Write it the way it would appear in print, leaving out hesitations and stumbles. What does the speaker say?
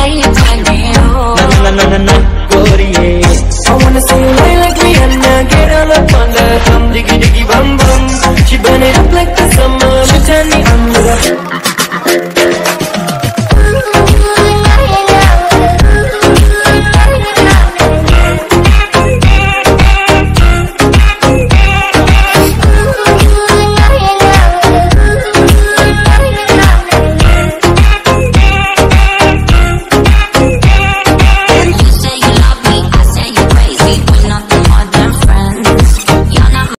na गोरिये. I wanna see you lie like Rihanna, get all up on the come diggy diggy bum bum. She burn it up like the summer, she turn me on with her.